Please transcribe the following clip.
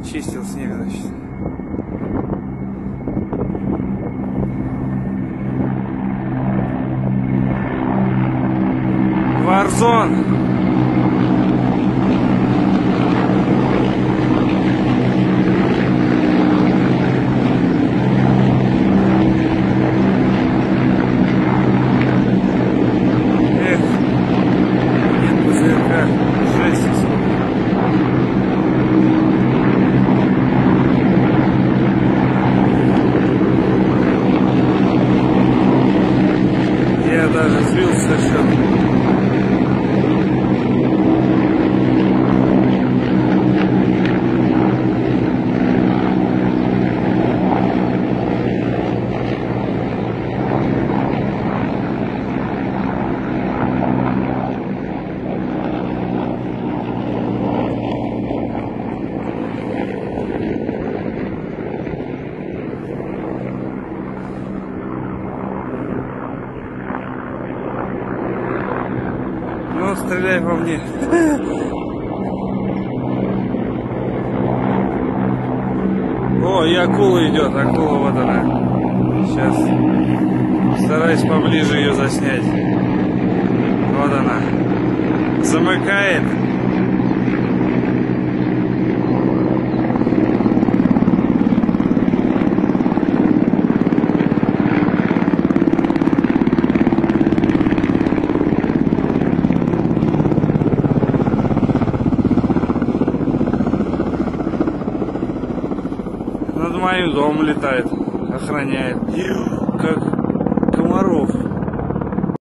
Чистил снег, значит. Warzone. Эх, нет ПЗРК, жесть. Я даже сбился совершенно. Ну, стреляй по мне. О, и акула идет, акула вот она. Сейчас стараюсь поближе ее заснять. Вот она. Замыкает. Над моим домом летает, охраняет. Как